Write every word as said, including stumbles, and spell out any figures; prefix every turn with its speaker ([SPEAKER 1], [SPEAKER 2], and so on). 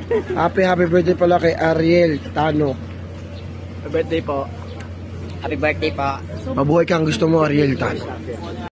[SPEAKER 1] Happy, happy birthday pala kay Ariel Tano.
[SPEAKER 2] Happy birthday po.
[SPEAKER 3] Happy birthday po.
[SPEAKER 1] Mabuhay kang gusto mo, Ariel Tano.